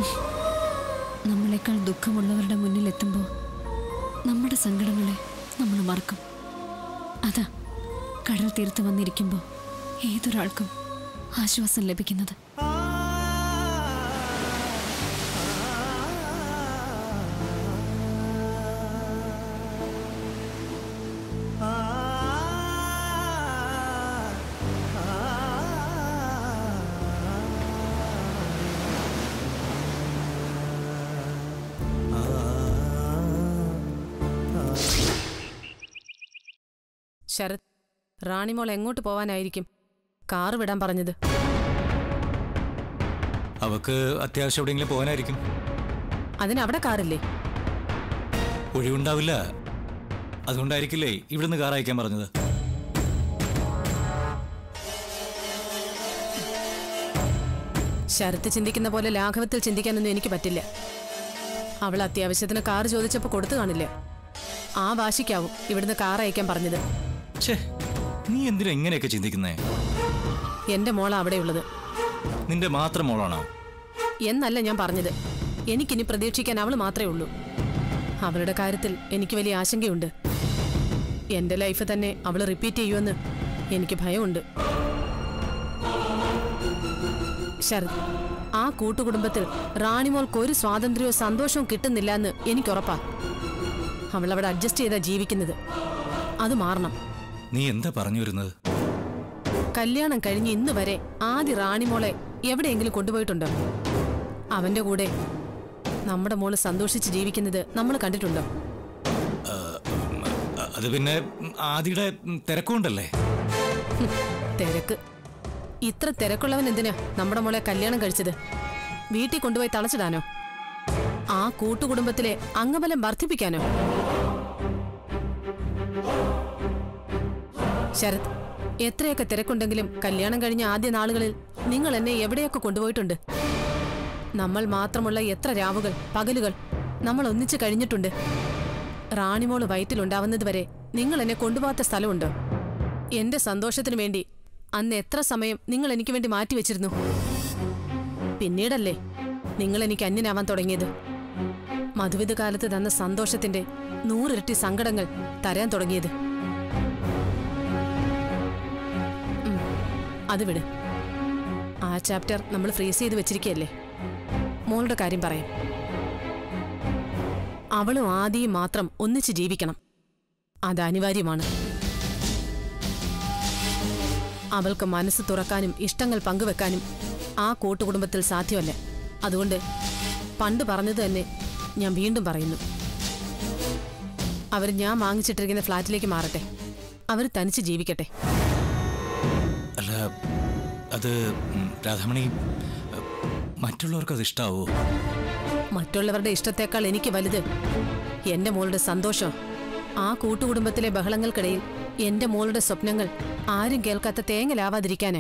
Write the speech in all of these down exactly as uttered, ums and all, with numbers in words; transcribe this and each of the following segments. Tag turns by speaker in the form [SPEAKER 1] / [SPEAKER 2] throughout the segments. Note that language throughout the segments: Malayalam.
[SPEAKER 1] നമ്മളെക്കാൾ ദുഃഖമുള്ളവരുടെ മുന്നിലെത്തുമ്പോൾ നമ്മുടെ സങ്കടങ്ങളെ നമ്മൾ മറക്കും. അതാ കടൽ തീർത്ത് വന്നിരിക്കുമ്പോൾ ഏതൊരാൾക്കും ആശ്വാസം ലഭിക്കുന്നത്.
[SPEAKER 2] ശരത്, റാണിമോൾ എങ്ങോട്ട് പോവാനായിരിക്കും കാറ് വിടാൻ പറഞ്ഞത്?
[SPEAKER 3] അവക്ക് അത്യാവശ്യം എവിടെയെങ്കിലും പോകാനായിരിക്കും.
[SPEAKER 2] അതിനവിടെ കാറില്ലേ?
[SPEAKER 3] ഒഴിവുണ്ടാവില്ല, അതുകൊണ്ടായിരിക്കില്ലേ ഇവിടുന്ന് കാർ അയക്കാൻ പറഞ്ഞത്.
[SPEAKER 2] ശരത്ത് ചിന്തിക്കുന്ന പോലെ ലാഘവത്തിൽ ചിന്തിക്കാനൊന്നും എനിക്ക് പറ്റില്ല. അവൾ അത്യാവശ്യത്തിന് കാർ ചോദിച്ചപ്പോൾ കൊടുത്തു കാണില്ല. ആ വാശിക്കാവും ഇവിടുന്ന് കാർ അയക്കാൻ പറഞ്ഞത്.
[SPEAKER 3] നീ എന്തിനാ ഇങ്ങനെയൊക്കെ ചിന്തിക്കുന്നേ?
[SPEAKER 2] എന്റെ മോളാ അവിടെയുള്ളത്.
[SPEAKER 3] നിന്റെ മാത്രം മോളാണോ?
[SPEAKER 2] എന്നല്ല ഞാൻ പറഞ്ഞത്. എനിക്കിനി പ്രതീക്ഷിക്കാൻ അവൾ മാത്രമേ ഉള്ളൂ. അവളുടെ കാര്യത്തിൽ എനിക്ക് വലിയ ആശങ്കയുണ്ട്. എന്റെ ലൈഫ് തന്നെ അവൾ റിപ്പീറ്റ് ചെയ്യുമെന്ന് എനിക്ക് ഭയമുണ്ട്. ശരത്, ആ കൂട്ടുകുടുംബത്തിൽ റാണിമോൾക്ക് ഒരു സ്വാതന്ത്ര്യവും സന്തോഷവും കിട്ടുന്നില്ല എന്ന് എനിക്കുറപ്പാ. അവൾ അവിടെ അഡ്ജസ്റ്റ് ചെയ്താ ജീവിക്കുന്നത്. അത് മാറണം.
[SPEAKER 3] നീ എന്താ പറഞ്ഞു വരുന്നത്?
[SPEAKER 2] കല്യാണം കഴിഞ്ഞ് ഇന്ന് വരെ ആദ്യ റാണിമോളെ എവിടെയെങ്കിലും കൊണ്ടുപോയിട്ടുണ്ടോ? അവന്റെ കൂടെ നമ്മുടെ മോള് സന്തോഷിച്ച് ജീവിക്കുന്നത് നമ്മൾ കണ്ടിട്ടുണ്ടോ?
[SPEAKER 3] അത് പിന്നെ ആദിയുടെ തിരക്കുണ്ടല്ലേ.
[SPEAKER 2] തിരക്ക്? ഇത്ര തിരക്കുള്ളവൻ എന്തിനാ നമ്മുടെ മോളെ കല്യാണം കഴിച്ചത്? വീട്ടിൽ കൊണ്ടുപോയി തളച്ചിടാനോ? ആ കൂട്ടുകുടുംബത്തിലെ അംഗബലം വർദ്ധിപ്പിക്കാനോ? ശരത്, എത്രയൊക്കെ തിരക്കുണ്ടെങ്കിലും കല്യാണം കഴിഞ്ഞ ആദ്യ നാളുകളിൽ നിങ്ങൾ എന്നെ എവിടെയൊക്കെ കൊണ്ടുപോയിട്ടുണ്ട്. നമ്മൾ മാത്രമുള്ള എത്ര രാവുകൾ പകലുകൾ നമ്മൾ ഒന്നിച്ചു കഴിഞ്ഞിട്ടുണ്ട്. റാണിമോള് വയറ്റിലുണ്ടാവുന്നത് വരെ നിങ്ങൾ എന്നെ കൊണ്ടുപോകാത്ത സ്ഥലമുണ്ടോ? എന്റെ സന്തോഷത്തിനു വേണ്ടി അന്ന് എത്ര സമയം നിങ്ങൾ എനിക്ക് വേണ്ടി മാറ്റിവെച്ചിരുന്നു. പിന്നീടല്ലേ നിങ്ങൾ എനിക്ക് അന്യനാവാൻ തുടങ്ങിയത്. മധുവിധ കാലത്ത് തന്ന സന്തോഷത്തിന്റെ നൂറിരട്ടി സങ്കടങ്ങൾ തരാൻ തുടങ്ങിയത്. അത് വിട്. ആ ചാപ്റ്റർ നമ്മൾ ഫ്രീസ് ചെയ്ത് വെച്ചിരിക്കുകയല്ലേ. മോളുടെ കാര്യം പറയാം. അവളും ആദിയും മാത്രം ഒന്നിച്ച് ജീവിക്കണം. അത് അനിവാര്യമാണ്. അവൾക്ക് മനസ്സ് തുറക്കാനും ഇഷ്ടങ്ങൾ പങ്കുവെക്കാനും ആ കൂട്ടുകുടുംബത്തിൽ സാധ്യമല്ല. അതുകൊണ്ട് പണ്ട് പറഞ്ഞത് തന്നെ ഞാൻ വീണ്ടും പറയുന്നു. അവർ ഞാൻ വാങ്ങിച്ചിട്ടിരിക്കുന്ന ഫ്ലാറ്റിലേക്ക് മാറട്ടെ. അവർ തനിച്ച് ജീവിക്കട്ടെ.
[SPEAKER 3] അല്ല, അത് രാധാമണി, മറ്റുള്ളവർക്ക് അത് ഇഷ്ടാവോ?
[SPEAKER 2] മറ്റുള്ളവരുടെ ഇഷ്ടത്തെക്കാൾ എനിക്ക് വലുത് എന്റെ മോളുടെ സന്തോഷം. ആ കൂട്ടുകുടുംബത്തിലെ ബഹളങ്ങൾക്കിടയിൽ എന്റെ മോളുടെ സ്വപ്നങ്ങൾ ആരും കേൾക്കാത്ത തേങ്ങലാവാതിരിക്കാന്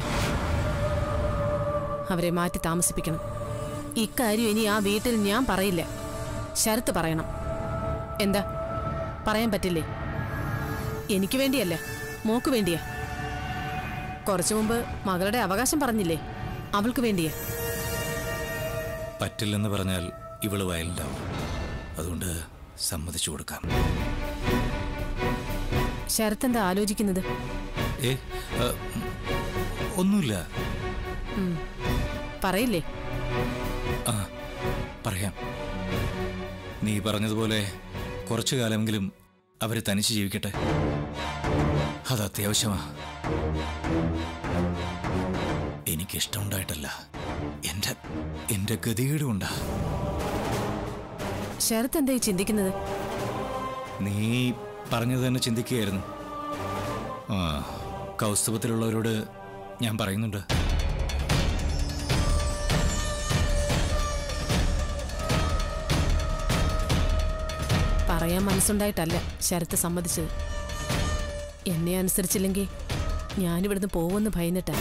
[SPEAKER 2] അവരെ മാറ്റി താമസിപ്പിക്കണം. ഇക്കാര്യം ഇനി ആ വീട്ടിൽ ഞാൻ പറയില്ല, ശരത്ത് പറയണം. എന്താ, പറയാൻ പറ്റില്ലേ? എനിക്ക് വേണ്ടിയല്ലേ, മോക്ക് വേണ്ടിയാ. കുറച്ചു മുമ്പ് മകളുടെ അവകാശം പറഞ്ഞില്ലേ, അവൾക്ക് വേണ്ടിയാ.
[SPEAKER 3] പറ്റില്ലെന്ന് പറഞ്ഞാൽ ഇവള് വയലുണ്ടാവും. അതുകൊണ്ട് സമ്മതിച്ചു കൊടുക്കാം.
[SPEAKER 2] ശരത്ത് എന്താ ആലോചിക്കുന്നത്?
[SPEAKER 3] ഏ ഒന്നുമില്ല.
[SPEAKER 2] പറയില്ലേ?
[SPEAKER 3] ആ, പറയാം. നീ പറഞ്ഞതുപോലെ കുറച്ചു കാലമെങ്കിലും അവര് തനിച്ച് ജീവിക്കട്ടെ. അത് അത്യാവശ്യമാ. എനിക്കിഷ്ടമുണ്ടായിട്ടല്ല, എന്റെ എന്റെ ഗതികേടും ഉണ്ടാ.
[SPEAKER 2] ശരത്ത് എന്തായി ചിന്തിക്കുന്നത്?
[SPEAKER 3] നീ പറഞ്ഞത് തന്നെ ചിന്തിക്കുകയായിരുന്നു. ആ, കൗസ്തുഭത്തിലുള്ളവരോട് ഞാൻ പറയുന്നുണ്ട്.
[SPEAKER 2] പറയാൻ മനസ്സുണ്ടായിട്ടല്ല ശരത്ത് സമ്മതിച്ചത്. എന്നെ അനുസരിച്ചില്ലെങ്കിൽ ഞാനിവിടുന്ന് പോവുമെന്ന് ഭയന്നിട്ടാ.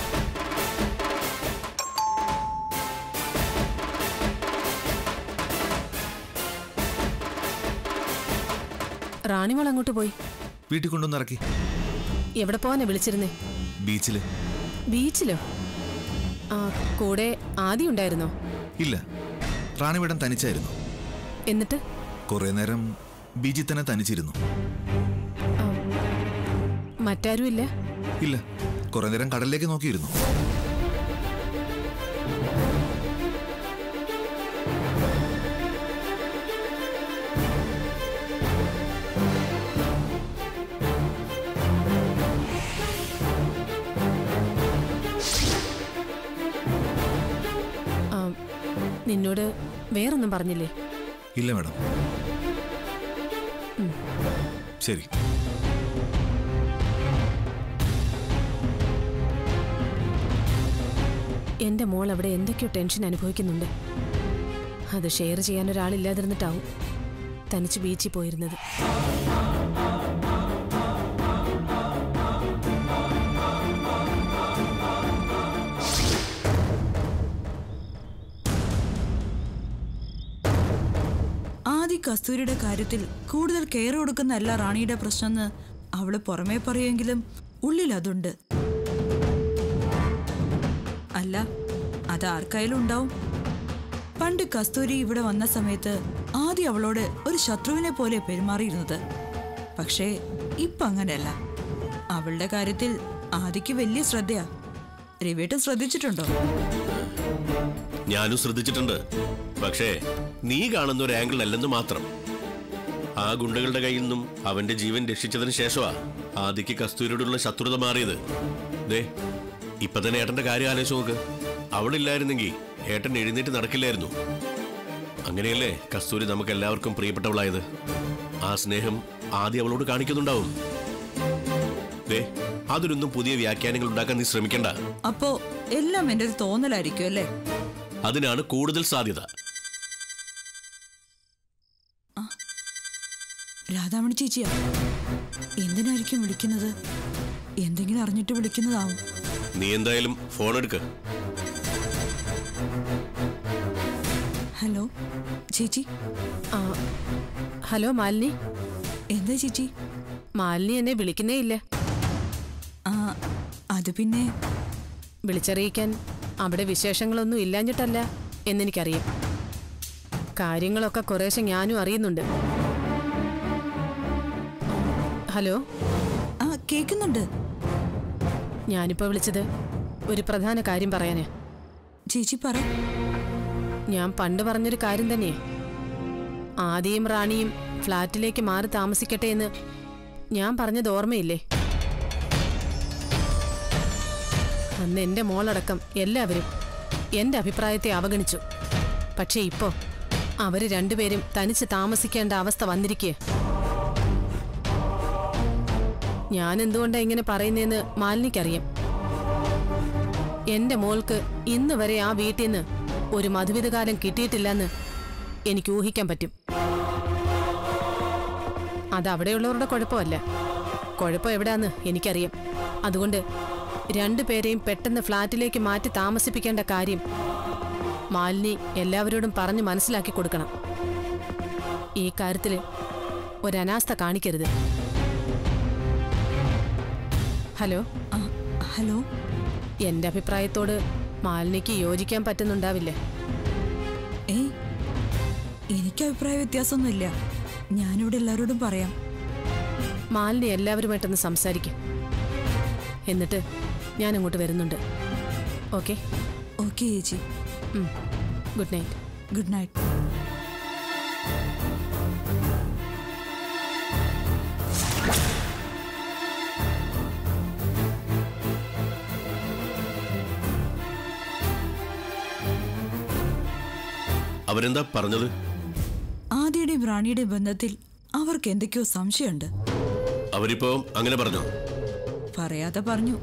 [SPEAKER 2] റാണിമോൾ അങ്ങോട്ട് പോയി.
[SPEAKER 4] വീട്ടിൽ കൊണ്ടുവന്നിറക്കി.
[SPEAKER 2] എവിടെ പോവാനാ വിളിച്ചിരുന്നേ?
[SPEAKER 4] ബീച്ചില്.
[SPEAKER 2] ബീച്ചിലോ? ആ, കൂടെ ആദ്യം ഉണ്ടായിരുന്നോ?
[SPEAKER 4] ഇല്ല, റാണി മേഡം തനിച്ചായിരുന്നു.
[SPEAKER 2] എന്നിട്ട്
[SPEAKER 4] കുറെ നേരം ബീച്ചിൽ തന്നെ തനിച്ചിരുന്നു.
[SPEAKER 2] മറ്റാരും ഇല്ല?
[SPEAKER 4] ഇല്ല, കുറെ നേരം കടലിലേക്ക് നോക്കിയിരുന്നു.
[SPEAKER 2] നിന്നോട് വേറൊന്നും പറഞ്ഞില്ലേ?
[SPEAKER 4] ഇല്ല മാഡം. ശരി.
[SPEAKER 2] എന്റെ മോൾ അവിടെ എന്തൊക്കെയോ ടെൻഷൻ അനുഭവിക്കുന്നുണ്ട്. അത് ഷെയർ ചെയ്യാൻ ഒരാളില്ലാതിരുന്നിട്ടാവും തനിച്ച് ബീച്ചിൽ പോയിരുന്നത്.
[SPEAKER 5] ആദി കസ്തൂരിയുടെ കാര്യത്തിൽ കൂടുതൽ കെയർ കൊടുക്കുന്നതല്ല റാണിയുടെ പ്രശ്നമെന്ന് അവള് പുറമേ പറയുമെങ്കിലും ഉള്ളിൽ അതുണ്ട്. അല്ല, അത് ആർക്കായാലും ഉണ്ടാവും. പണ്ട് കസ്തൂരി ഇവിടെ വന്ന സമയത്ത് ആദി അവളോട് ഒരു ശത്രുവിനെ പോലെ പെരുമാറിയിരുന്നത്. പക്ഷേ ഇപ്പൊ അങ്ങനെയല്ല. അവളുടെ കാര്യത്തിൽ ആദിക്ക് വലിയ ശ്രദ്ധയാ. രവിയേട്ടൻ ശ്രദ്ധിച്ചിട്ടുണ്ടോ?
[SPEAKER 6] ഞാനും ശ്രദ്ധിച്ചിട്ടുണ്ട്. പക്ഷേ നീ കാണുന്ന ഒരു ആംഗിൾ അല്ലെന്ന് മാത്രം. ആ ഗുണ്ടകളുടെ കയ്യിൽ നിന്നും അവന്റെ ജീവൻ രക്ഷിച്ചതിന് ശേഷമാ ആദിക്ക് കസ്തൂരിയോടുള്ള ശത്രുത മാറിയത്. ദേ ഇപ്പൊ തന്നെ ഏട്ടന്റെ കാര്യം ആലോചിച്ച് നോക്ക്. അവളില്ലായിരുന്നെങ്കിൽ ഏട്ടൻ എഴുന്നേറ്റ് നടക്കില്ലായിരുന്നു. അങ്ങനെയല്ലേ കസ്തൂരി നമുക്ക് എല്ലാവർക്കും പ്രിയപ്പെട്ടവളായത്. ആ സ്നേഹം ആദ്യം അവളോട് കാണിക്കുന്നുണ്ടാവും. ദേ അതിനൊന്നും പുതിയ വ്യാഖ്യാനങ്ങൾ ഉണ്ടാക്കാൻ നീ ശ്രമിക്കണ്ട.
[SPEAKER 5] അപ്പോ എല്ലാം എന്റെ ഒരു തോന്നലായിരിക്കും അല്ലേ?
[SPEAKER 6] അതിനാണ് കൂടുതൽ സാധ്യത.
[SPEAKER 5] രാധാമണി ചേച്ചിയാ? എന്തിനായിരിക്കും വിളിക്കുന്നത്? എന്തെങ്കിലും അറിഞ്ഞിട്ട് വിളിക്കുന്നതാവും.
[SPEAKER 6] നീ എന്തായാലും ഫോൺ എടുക്ക.
[SPEAKER 5] ഹലോ ചേച്ചി.
[SPEAKER 2] ഹലോ മാലിനി.
[SPEAKER 5] എന്താ ചേച്ചി?
[SPEAKER 2] മാലിനി എന്നെ വിളിക്കുന്നേ ഇല്ല.
[SPEAKER 5] ആ അത് പിന്നെ
[SPEAKER 2] വിളിച്ചറിയിക്കാൻ അവിടെ വിശേഷങ്ങളൊന്നും ഇല്ലാഞ്ഞിട്ടല്ല എന്നെനിക്കറിയാം. കാര്യങ്ങളൊക്കെ കുറേശ്ശെ ഞാനും അറിയുന്നുണ്ട്. ഹലോ.
[SPEAKER 5] ആ കേൾക്കുന്നുണ്ട്.
[SPEAKER 2] ഞാനിപ്പോ വിളിച്ചത് ഒരു പ്രധാന കാര്യം പറയാനേ.
[SPEAKER 5] ചേച്ചി പറ.
[SPEAKER 2] ഞാൻ പണ്ട് പറഞ്ഞൊരു കാര്യം തന്നെ. ആദിയും റാണിയും ഫ്ലാറ്റിലേക്ക് മാറി താമസിക്കട്ടെ എന്ന് ഞാൻ പറഞ്ഞത് ഓർമ്മയില്ലേ? അന്ന് എന്റെ മോളടക്കം എല്ലാവരും എന്റെ അഭിപ്രായത്തെ അവഗണിച്ചു. പക്ഷേ ഇപ്പോ അവര് രണ്ടുപേരും തനിച്ച് താമസിക്കേണ്ട അവസ്ഥ വന്നിരിക്കേ. ഞാൻ എന്തുകൊണ്ടാ ഇങ്ങനെ പറയുന്നതെന്ന് മാലിനിക്കറിയാം. എന്റെ മോൾക്ക് ഇന്ന് വരെ ആ വീട്ടിൽ നിന്ന് ഒരു മധുവിധകാലം കിട്ടിയിട്ടില്ലെന്ന് എനിക്ക് ഊഹിക്കാൻ പറ്റും. അത് അവിടെയുള്ളവരുടെ കുഴപ്പമല്ല. കുഴപ്പം എവിടാന്ന് എനിക്കറിയാം. അതുകൊണ്ട് രണ്ടുപേരെയും പെട്ടെന്ന് ഫ്ലാറ്റിലേക്ക് മാറ്റി താമസിപ്പിക്കേണ്ട കാര്യം മാലിനി എല്ലാവരോടും പറഞ്ഞ് മനസ്സിലാക്കി കൊടുക്കണം. ഈ കാര്യത്തിൽ ഒരനാസ്ഥ കാണിക്കരുത്. ഹലോ.
[SPEAKER 5] ഹലോ.
[SPEAKER 2] എന്റെ അഭിപ്രായത്തോട് മാലിനിക്ക് യോജിക്കാൻ പറ്റുന്നുണ്ടാവില്ലേ?
[SPEAKER 5] ഏയ്, എനിക്ക് അഭിപ്രായ വ്യത്യാസമൊന്നുമില്ല. ഞാനിവിടെ എല്ലാവരോടും പറയാം.
[SPEAKER 2] മാലിനി എല്ലാവരുമായിട്ടൊന്ന് സംസാരിക്കും. എന്നിട്ട് ഞാൻ അങ്ങോട്ട് വരുന്നുണ്ട്. ഓക്കെ?
[SPEAKER 5] ഓക്കെ ചേച്ചി.
[SPEAKER 2] Good night.
[SPEAKER 5] Good night.
[SPEAKER 6] അവരെന്താ പറഞ്ഞത്?
[SPEAKER 5] ആദിയുടെയും റാണിയുടെയും ബന്ധത്തിൽ അവർക്ക് എന്തൊക്കെയോ സംശയമുണ്ട്.
[SPEAKER 6] അവരിപ്പോ അങ്ങനെ പറഞ്ഞോ?
[SPEAKER 5] പറയാതെ പറഞ്ഞു.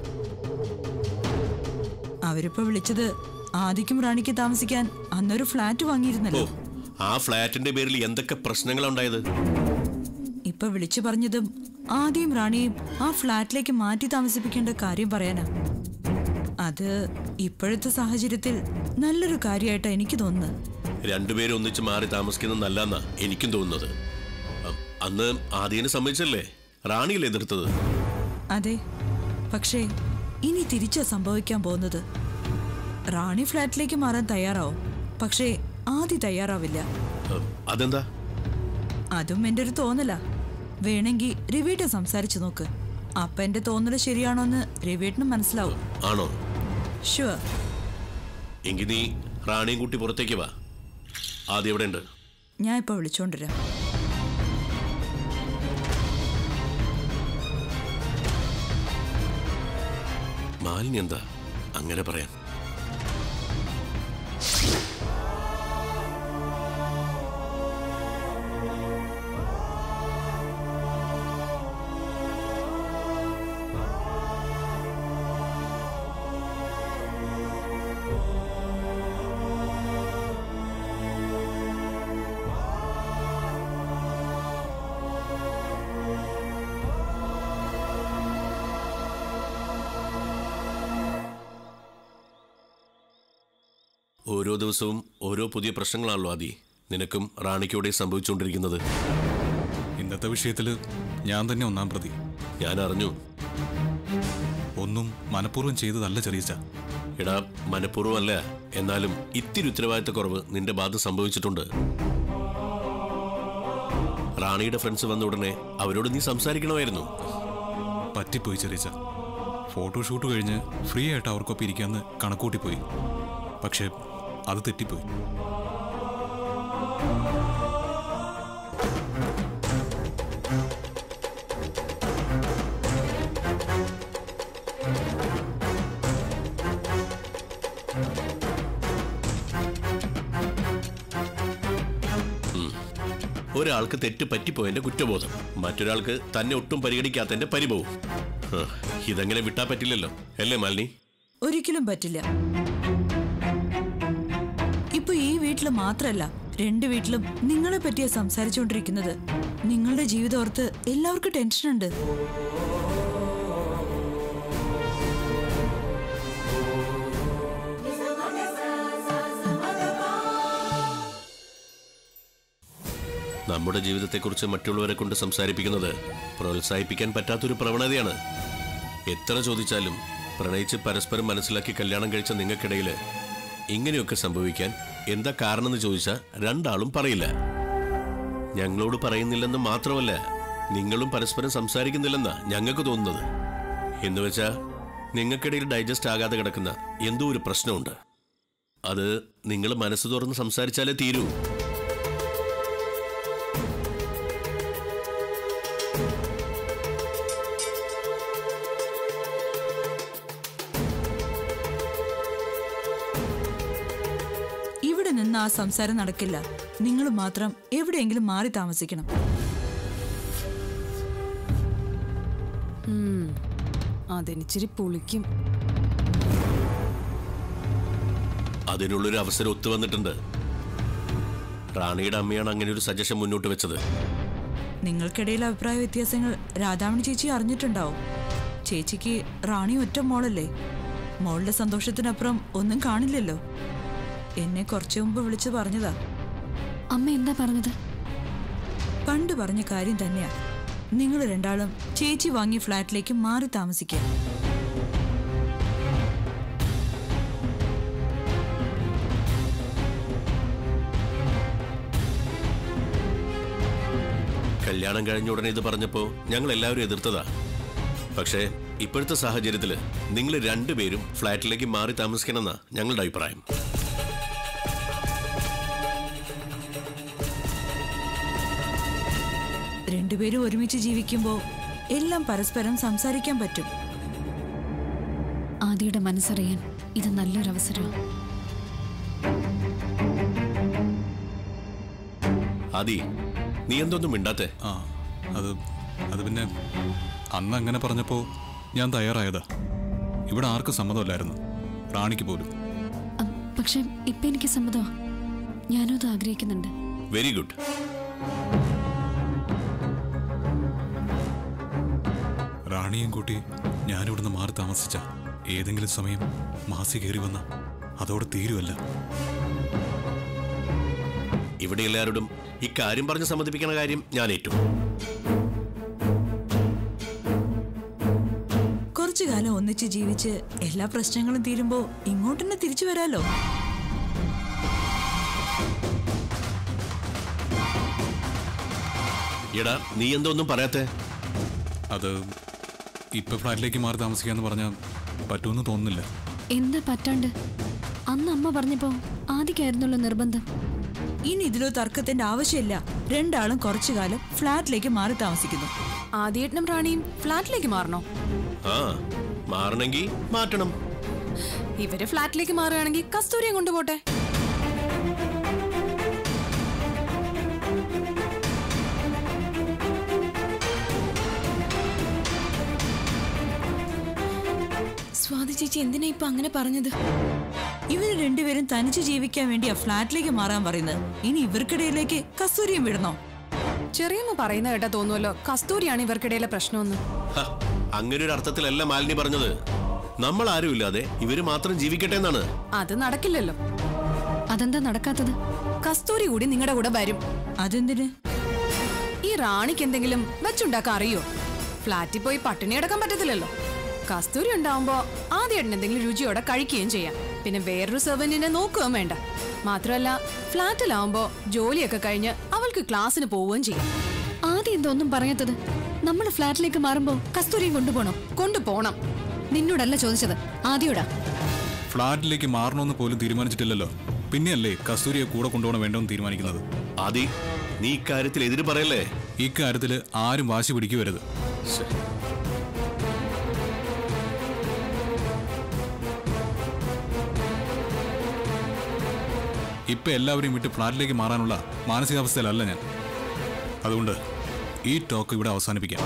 [SPEAKER 5] അവരിപ്പോ വിളിച്ചത് ആദിക്കും റാണിക്ക് താമസിക്കാൻ അന്നൊരു ഫ്ലാറ്റ് വാങ്ങിയിരുന്നല്ലോ.
[SPEAKER 6] ആ ഫ്ലാറ്റിന്റെ പേരിൽ എന്തൊക്കെ പ്രശ്നങ്ങളുണ്ടായത്?
[SPEAKER 5] ഇപ്പൊ വിളിച്ചു പറഞ്ഞതും ആദിയും റാണിയും ആ ഫ്ലാറ്റിലേക്ക് മാറ്റി താമസിപ്പിക്കേണ്ട കാര്യം പറയാനാ. അത് ഇപ്പോഴത്തെ സാഹചര്യത്തിൽ നല്ലൊരു കാര്യമായിട്ടാ എനിക്ക് തോന്നുന്നത്.
[SPEAKER 6] രണ്ടുപേരും ഒന്നിച്ച് മാറി താമസിക്കുന്നത് നല്ലതെന്നാ എനിക്കും തോന്നുന്നത്. അന്ന് ആദ്യനെ സമ്മതിച്ചല്ലേ റാണിയല്ലേ എതിർത്തത്?
[SPEAKER 5] അതെ, പക്ഷേ ഇനി തിരിച്ചാ സംഭവിക്കാൻ പോകുന്നത്. റാണി ഫ്ലാറ്റിലേക്ക് മാറാൻ തയ്യാറാവും. പക്ഷേ ആദ്യം തയ്യാറാവില്ല.
[SPEAKER 6] അതെന്താ?
[SPEAKER 5] അതും എന്റെ ഒരു തോന്നലാ. വേണമെങ്കിൽ രവിയേട്ട സംസാരിച്ചു നോക്ക്. അപ്പൊ എന്റെ തോന്നല് ശരിയാണോന്ന് രവിയേട്ടനും മനസ്സിലാവും.
[SPEAKER 6] ആണോ?
[SPEAKER 5] ഷുവർ.
[SPEAKER 6] എങ്കിൽ നീ റാണിയും കുട്ടി പുറത്തേക്ക് വാ. ആദ്യം എവിടെ ഉണ്ട്?
[SPEAKER 5] ഞാൻ ഇപ്പൊ വിളിച്ചോണ്ടിരാം.
[SPEAKER 6] മാലിന്യ എന്താ അങ്ങനെ പറയാൻ? ഓരോ ദിവസവും ഓരോ പുതിയ പ്രശ്നങ്ങളാണല്ലോ ആദി നിനക്കും റാണിക്കൂടെ സംഭവിച്ചുകൊണ്ടിരിക്കുന്നത്.
[SPEAKER 7] ഇന്നത്തെ വിഷയത്തിൽ ഞാൻ തന്നെ ഒന്നാം പ്രതി.
[SPEAKER 6] ഞാൻ അറിഞ്ഞു.
[SPEAKER 7] ഒന്നും മനഃപൂർവ്വം ചെയ്തതല്ല ചെറിയച്ച.
[SPEAKER 6] എടാ, മനഃപൂർവ്വം അല്ല, എന്നാലും ഇത്തിരി ഉത്തരവാദിത്തക്കുറവ് നിന്റെ ഭാഗത്ത് സംഭവിച്ചിട്ടുണ്ട്. റാണിയുടെ ഫ്രണ്ട്സ് വന്ന ഉടനെ അവരോട് നീ സംസാരിക്കണമായിരുന്നു.
[SPEAKER 7] പറ്റിപ്പോയി ചെറിയച്ച. ഫോട്ടോഷൂട്ട് കഴിഞ്ഞ് ഫ്രീ ആയിട്ട് അവർക്കൊപ്പം ഇരിക്കാന്ന് കണക്കൂട്ടിപ്പോയി. പക്ഷേ അത് തെറ്റിപ്പോയി.
[SPEAKER 6] ഒരാൾക്ക് തെറ്റ് പറ്റിപ്പോയതിന്റെ കുറ്റബോധം, മറ്റൊരാൾക്ക് തന്നെ ഒട്ടും പരിഗണിക്കാത്തതിന്റെ പരിഭവം. ഇതെങ്ങനെ വിട്ടാ പറ്റില്ലല്ലോ, അല്ലേ മാലിനി?
[SPEAKER 5] ഒരിക്കലും പറ്റില്ല. ഇപ്പൊ ഈ വീട്ടില് മാത്രല്ല, രണ്ട് വീട്ടിലും നിങ്ങളെ പറ്റിയാ സംസാരിച്ചുകൊണ്ടിരിക്കുന്നത്. നിങ്ങളുടെ ജീവിതം ഓർത്ത് എല്ലാവർക്കും ടെൻഷനുണ്ട്.
[SPEAKER 6] നമ്മുടെ ജീവിതത്തെക്കുറിച്ച് മറ്റുള്ളവരെ കൊണ്ട് സംസാരിപ്പിക്കുന്നത് പ്രോത്സാഹിപ്പിക്കാൻ പറ്റാത്തൊരു പ്രവണതയാണ്. എത്ര ചോദിച്ചാലും പ്രണയിച്ച് പരസ്പരം മനസ്സിലാക്കി കല്യാണം കഴിച്ച നിങ്ങൾക്കിടയിൽ ഇങ്ങനെയൊക്കെ സംഭവിക്കാൻ എന്താ കാരണം എന്ന് ചോദിച്ചാൽ രണ്ടാളും പറയില്ല. ഞങ്ങളോട് പറയുന്നില്ലെന്ന് മാത്രമല്ല, നിങ്ങളും പരസ്പരം സംസാരിക്കുന്നില്ലെന്നാ ഞങ്ങൾക്ക് തോന്നുന്നത്. എന്ന് വെച്ചാൽ നിങ്ങൾക്കിടയിൽ ഡൈജസ്റ്റ് ആകാതെ കിടക്കുന്ന എന്തോ ഒരു പ്രശ്നമുണ്ട്. അത് നിങ്ങൾ മനസ്സ് തുറന്ന് സംസാരിച്ചാലേ തീരൂ.
[SPEAKER 5] ഇവിടെ നിന്ന് ആ സംസാരം നടക്കില്ല. നിങ്ങൾ മാത്രം എവിടെയെങ്കിലും മാറി താമസിക്കണം.
[SPEAKER 2] അതെനിച്ചിരി പുളിക്കും.
[SPEAKER 6] അതിനുള്ളൊരു അവസരം ഒത്തു വന്നിട്ടുണ്ട്. റാണിയുടെ അമ്മയാണ് അങ്ങനെ ഒരു സജഷൻ മുന്നോട്ട് വെച്ചത്.
[SPEAKER 5] നിങ്ങൾക്കിടയിൽ അഭിപ്രായ വ്യത്യാസങ്ങൾ രാധാമണി ചേച്ചി അറിഞ്ഞിട്ടുണ്ടാവും. ചേച്ചിക്ക് റാണി ഒറ്റ മോളല്ലേ? മോളുടെ സന്തോഷത്തിനപ്പുറം ഒന്നും കാണില്ലല്ലോ. എന്നെ കുറച്ചു മുമ്പ് വിളിച്ചു പറഞ്ഞതാ.
[SPEAKER 1] അമ്മ എന്താ പറഞ്ഞത്?
[SPEAKER 5] പണ്ട് പറഞ്ഞ കാര്യം തന്നെയാ. നിങ്ങൾ രണ്ടാളും ചേച്ചി വാങ്ങിയ ഫ്ലാറ്റിലേക്ക് മാറി താമസിക്കുക.
[SPEAKER 6] കല്യാണം കഴിഞ്ഞ ഉടനെ ഇത് പറഞ്ഞപ്പോ ഞങ്ങൾ എല്ലാവരും എതിർത്തതാ. പക്ഷേ ഇപ്പോഴത്തെ സാഹചര്യത്തില് നിങ്ങൾ രണ്ടുപേരും ഫ്ലാറ്റിലേക്ക് മാറി താമസിക്കണമെന്നാ ഞങ്ങളുടെ അഭിപ്രായം.
[SPEAKER 5] രണ്ടുപേരും ഒരുമിച്ച് ജീവിക്കുമ്പോ എല്ലാം പരസ്പരം സംസാരിക്കാൻ പറ്റും.
[SPEAKER 1] ആദിയുടെ മനസ്സറിയാൻ ഇത് നല്ലൊരവസരമാണ്.
[SPEAKER 6] ആദി, നീ എന്തൊന്നും മിണ്ടാത്തെ?
[SPEAKER 7] ആ അത് അത് പിന്നെ അന്ന് അങ്ങനെ പറഞ്ഞപ്പോൾ ഞാൻ തയ്യാറായതാ. ഇവിടെ ആർക്കും സമ്മതമല്ലായിരുന്നു, റാണിക്ക് പോലും.
[SPEAKER 1] അ- പക്ഷെ ഇപ്പൊ എനിക്ക് സമ്മതമാ. ഞാനും അത് ആഗ്രഹിക്കുന്നുണ്ട്.
[SPEAKER 6] Very good.
[SPEAKER 7] റാണിയും കൂട്ടി ഞാനിവിടുന്ന് മാറി താമസിച്ച ഏതെങ്കിലും സമയം മാസി കയറി വന്ന അതോടെ തീരുവല്ല.
[SPEAKER 6] ഇവിടെ എല്ലാവരോടും ഇക്കാര്യം പറഞ്ഞ് സമ്മതിപ്പിക്കുന്ന കാര്യം ഞാൻ ഏറ്റു.
[SPEAKER 5] കുറച്ചു കാലം ഒന്നിച്ച് ജീവിച്ച് എല്ലാ പ്രശ്നങ്ങളും തീരുമ്പോ ഇങ്ങോട്ട് തന്നെ തിരിച്ചു വരാലോ.
[SPEAKER 6] എടാ നീ എന്തോ ഒന്നും പറയാത്തെ?
[SPEAKER 7] അത് ഇപ്പൊ ഫ്ലാറ്റിലേക്ക് മാറി താമസിക്കാന്ന് പറഞ്ഞാൽ പറ്റുമെന്ന് തോന്നുന്നില്ല.
[SPEAKER 1] എന്താ പറ്റാണ്ട്? അന്ന് അമ്മ പറഞ്ഞപ്പോ ആദിക്കായിരുന്നുള്ള നിർബന്ധം.
[SPEAKER 5] ഇനി ഇതിലോ തർക്കത്തിന്റെ ആവശ്യമില്ല. രണ്ടാളും കുറച്ചു കാലം ഫ്ലാറ്റിലേക്ക് മാറി താമസിക്കുന്നു.
[SPEAKER 2] ആദ്യേട്ടനും റാണിയും ഫ്ലാറ്റിലേക്ക് മാറണോ?
[SPEAKER 6] ആ മാറണമെങ്കിൽ മാറ്റണം.
[SPEAKER 2] ഇവര് ഫ്ലാറ്റിലേക്ക് മാറുകയാണെങ്കിൽ കസ്തൂരിയെ കൊണ്ടുപോട്ടെ. സ്വാതി ചേച്ചി എന്തിനാ ഇപ്പൊ അങ്ങനെ പറഞ്ഞത്?
[SPEAKER 5] ഇവര് രണ്ടുപേരും തനിച്ച് ജീവിക്കാൻ വേണ്ടിയാ ഫ്ലാറ്റിലേക്ക് മാറാൻ പറയുന്നത്. ഇനി ഇവർക്കിടയിലേക്ക് കസ്തൂരിയും വിടണോ?
[SPEAKER 2] ചെറിയമ്മ പറയുന്ന കേട്ടാ തോന്നുമല്ലോ കസ്തൂരിയാണ് ഇവർക്കിടയിലെ പ്രശ്നമൊന്നും.
[SPEAKER 6] അങ്ങനെ ഒരു അർത്ഥത്തിലല്ല മാലിനി പറഞ്ഞത്. നമ്മൾ ആരും ഇല്ലാതെ ഇവര് മാത്രം ജീവിക്കട്ടെ എന്നാണ്.
[SPEAKER 2] അത് നടക്കില്ലല്ലോ.
[SPEAKER 1] അതെന്താ നടക്കാത്തത്?
[SPEAKER 2] കസ്തൂരി കൂടി നിങ്ങളുടെ കൂടെ വരും.
[SPEAKER 5] അതെന്തിന്?
[SPEAKER 2] ഈ റാണിക്ക് എന്തെങ്കിലും വെച്ചുണ്ടാക്കാൻ അറിയോ? ഫ്ലാറ്റിൽ പോയി പട്ടിണി അടക്കാൻ പറ്റത്തില്ലല്ലോ. കസ്തൂരി ഉണ്ടാവുമ്പോ ആദ്യമായിട്ട് എന്തെങ്കിലും രുചിയോടെ കഴിക്കുകയും ചെയ്യാം. പിന്നെ വേറൊരു സെർവന്റിനെ നോക്കുകയും വേണ്ട. മാത്രമല്ല ഫ്ലാറ്റിലാവുമ്പോ ജോലിയൊക്കെ കഴിഞ്ഞ് അവൾക്ക് ക്ലാസ്സിന് പോവുകയും ചെയ്യാം.
[SPEAKER 1] ആദ്യം എന്താ ഒന്നും പറയാത്തത്? നമ്മൾ ഫ്ലാറ്റിലേക്ക് മാറുമ്പോ കസ്തൂരിയും കൊണ്ടുപോകണം.
[SPEAKER 2] കൊണ്ടുപോകണം.
[SPEAKER 1] നിന്നോടല്ല ചോദിച്ചത്, ആദ്യോടാ.
[SPEAKER 7] ഫ്ലാറ്റിലേക്ക് മാറണമെന്ന് പോലും തീരുമാനിച്ചിട്ടില്ലല്ലോ. പിന്നെയല്ലേ കസ്തൂരിയെ കൂടെ കൊണ്ടുപോകണം വേണ്ടോന്ന് തീരുമാനിക്കുന്നത്.
[SPEAKER 6] ആദി നീ ഇക്കാര്യത്തിൽ എതിര് പറയല്ലേ?
[SPEAKER 7] ഇക്കാര്യത്തിൽ ആരും വാശി പിടിക്കുവരുത്. ഇപ്പൊ എല്ലാവരെയും വിട്ട് ഫ്ലാറ്റിലേക്ക് മാറാനുള്ള മാനസികാവസ്ഥയിലല്ല ഞാൻ. അതുകൊണ്ട് ഈ ടോക്ക് ഇവിടെ അവസാനിപ്പിക്കാം.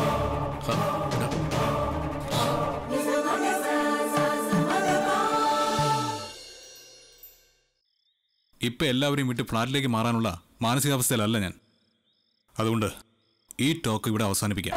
[SPEAKER 7] ഇപ്പൊ എല്ലാവരെയും വിട്ട് ഫ്ലാറ്റിലേക്ക് മാറാനുള്ള മാനസികാവസ്ഥയിലല്ല ഞാൻ. അതുകൊണ്ട് ഈ ടോക്ക് ഇവിടെ അവസാനിപ്പിക്കാം.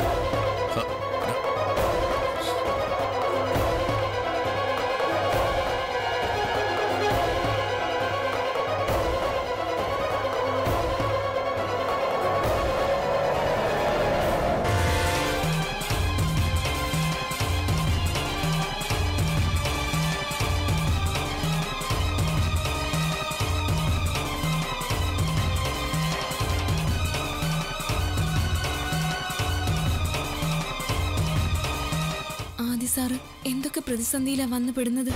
[SPEAKER 2] സാറ് എന്തൊക്കെ പ്രതിസന്ധിയിലാ വന്നു പെടുന്നത്?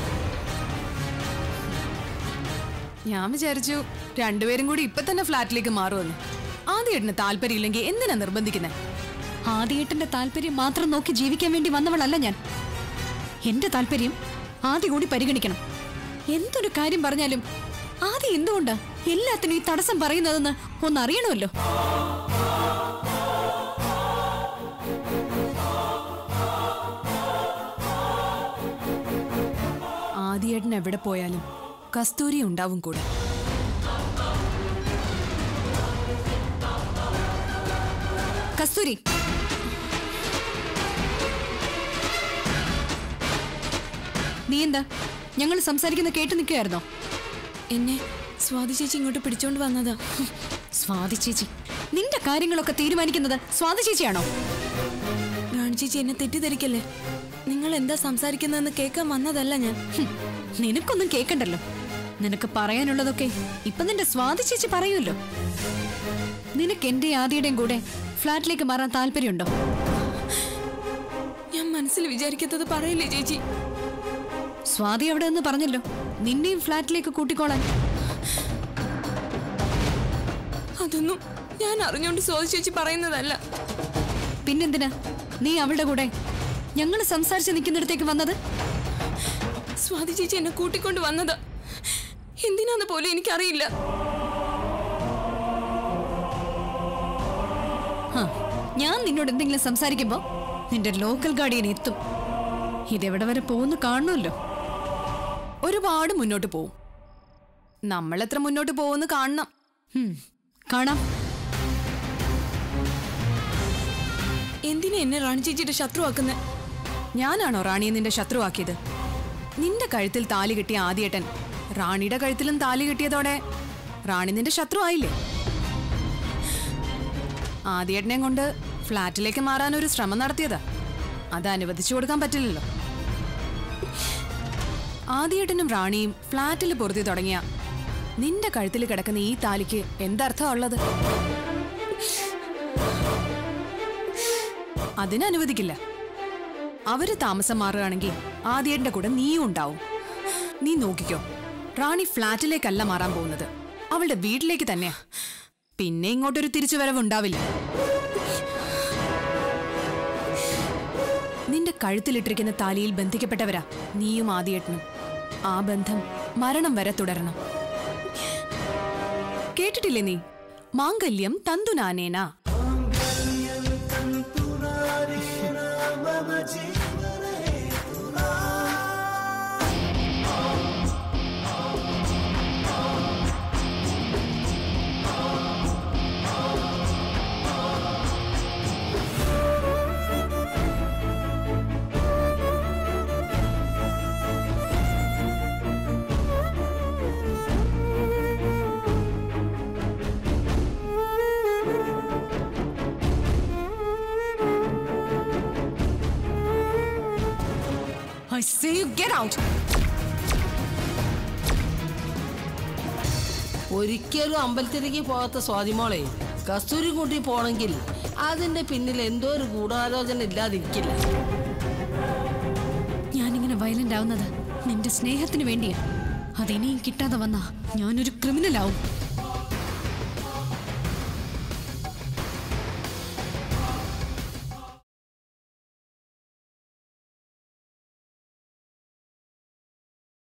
[SPEAKER 2] ഞാൻ വിചാരിച്ചു രണ്ടുപേരും കൂടി ഇപ്പൊ തന്നെ ഫ്ലാറ്റിലേക്ക് മാറുമെന്ന്. ആദ്യേട്ടന് താല്പര്യമില്ലെങ്കിൽ എന്തിനാ നിർബന്ധിക്കുന്നത്?
[SPEAKER 1] ആദ്യേട്ടന്റെ താല്പര്യം മാത്രം നോക്കി ജീവിക്കാൻ വേണ്ടി വന്നവളല്ല ഞാൻ. എന്റെ താല്പര്യം ആദ്യ കൂടി പരിഗണിക്കണം. എന്തൊരു കാര്യം പറഞ്ഞാലും ആദ്യം എന്തുകൊണ്ടാ എല്ലാത്തിനും ഈ തടസ്സം പറയുന്നതെന്ന് ഒന്നറിയണമല്ലോ.
[SPEAKER 2] ആദ്യേട്ടൻ എവിടെ പോയാലും കസ്തൂരി ഉണ്ടാവും കൂടെ.
[SPEAKER 1] കസ്തൂരി, നീ എന്താ ഞങ്ങൾ സംസാരിക്കുന്ന കേട്ട് നിൽക്കുകയായിരുന്നോ?
[SPEAKER 2] എന്നെ സ്വാതി ചേച്ചി ഇങ്ങോട്ട് പിടിച്ചോണ്ട് വന്നതാ.
[SPEAKER 1] സ്വാതി ചേച്ചി? നിന്റെ കാര്യങ്ങളൊക്കെ തീരുമാനിക്കുന്നത് സ്വാതി ചേച്ചിയാണോ?
[SPEAKER 2] റാണി ചേച്ചി എന്നെ തെറ്റിദ്ധരിക്കല്ലേ. നിങ്ങൾ എന്താ സംസാരിക്കുന്നതെന്ന് കേൾക്കാൻ വന്നതല്ല ഞാൻ.
[SPEAKER 1] നിനക്കൊന്നും കേൾക്കണ്ടല്ലോ. നിനക്ക് പറയാനുള്ളതൊക്കെ ഇപ്പൊ നിന്റെ സ്വാതി ചേച്ചി പറയൂല്ലോ. നിനക്ക് എന്റെ ആദ്യയുടെയും കൂടെ ഫ്ലാറ്റിലേക്ക് മാറാൻ താല്പര്യമുണ്ടോ?
[SPEAKER 2] ഞാൻ മനസ്സിൽ വിചാരിക്കാത്തത് പറയില്ലേ ചേച്ചി.
[SPEAKER 1] സ്വാതി അവിടെ നിന്ന് പറഞ്ഞല്ലോ നിന്നെയും ഫ്ലാറ്റിലേക്ക് കൂട്ടിക്കോളാൻ.
[SPEAKER 2] അതൊന്നും ഞാൻ അറിഞ്ഞോണ്ട് സ്വാതി ചേച്ചി പറയുന്നതല്ല.
[SPEAKER 1] പിന്നെന്തിനാ നീ അവളുടെ കൂടെ ഞങ്ങൾ സംസാരിച്ച് നിൽക്കുന്നിടത്തേക്ക് വന്നത്?
[SPEAKER 2] സ്വാതി ചേച്ചി എന്നെ കൂട്ടിക്കൊണ്ട് വന്നത് എന്തിനാന്ന് പോലും എനിക്കറിയില്ല.
[SPEAKER 1] ഞാൻ നിന്നോട് എന്തെങ്കിലും സംസാരിക്കുമ്പോ നിന്റെ ലോക്കൽ ഗാർഡിയൻ എത്തും. ഇതെവിടെ വരെ പോകുന്നു കാണണമല്ലോ.
[SPEAKER 2] ഒരുപാട് മുന്നോട്ട് പോവും. നമ്മൾ എത്ര മുന്നോട്ട് പോകുന്നു കാണണം.
[SPEAKER 1] കാണാം.
[SPEAKER 2] എന്തിനാ എന്നെ റാണി ചേച്ചിയുടെ ശത്രുവാക്കുന്നത്? ഞാനാണോ റാണിയെ നിന്റെ ശത്രുവാക്കിയത്? നിന്റെ കഴുത്തിൽ താലി കെട്ടിയ ആദ്യേട്ടൻ റാണിയുടെ കഴുത്തിലും താലി കെട്ടിയതോടെ റാണി നിന്റെ ശത്രു ആയില്ലേ? ആദ്യേട്ടനെ കൊണ്ട് ഫ്ലാറ്റിലേക്ക് മാറാൻ ഒരു ശ്രമം നടത്തിയതാ. അത് അനുവദിച്ചു കൊടുക്കാൻ പറ്റില്ലല്ലോ. ആദ്യേട്ടനും റാണിയും ഫ്ലാറ്റിൽ പൊറുതി തുടങ്ങിയ നിന്റെ കഴുത്തിൽ കിടക്കുന്ന ഈ താലിക്ക് എന്തർത്ഥം ഉള്ളത്?
[SPEAKER 1] അതിനനുവദിക്കില്ല. അവര് താമസം മാറുകയാണെങ്കിൽ ആദ്യേട്ടന്റെ കൂടെ നീയും ഉണ്ടാവും. നീ നോക്കിക്കോ, റാണി ഫ്ലാറ്റിലേക്കല്ല മാറാൻ പോകുന്നത്, അവളുടെ വീട്ടിലേക്ക് തന്നെയാ. പിന്നെ ഇങ്ങോട്ടൊരു തിരിച്ചുവരവ് ഉണ്ടാവില്ല. നിന്റെ കഴുത്തിലിട്ടിരിക്കുന്ന താലിയിൽ ബന്ധിക്കപ്പെട്ടവരാ നീയും ആദ്യേട്ടനും. ആ ബന്ധം മരണം വരെ തുടരണം. കേട്ടിട്ടില്ലേ നീ? മാംഗല്യം തന്തുനാനേന. I say you get out.
[SPEAKER 8] ഒരിക്കലും അമ്പലത്തിലേക്ക് പോകാത്ത സ്വാതിമോളെ കസ്തൂരി കൂട്ടി പോണെങ്കിൽ അതിന്റെ പിന്നിൽ എന്തോ ഒരു ഗൂഢാലോചന ഇല്ലാതിരിക്കില്ല.
[SPEAKER 1] ഞാനിങ്ങനെ വയലന്റ് ആവുന്നത് നിന്റെ സ്നേഹത്തിന് വേണ്ടിയാ. അതിനെയും കിട്ടാതെ വന്നാ ഞാനൊരു ക്രിമിനൽ ആവും.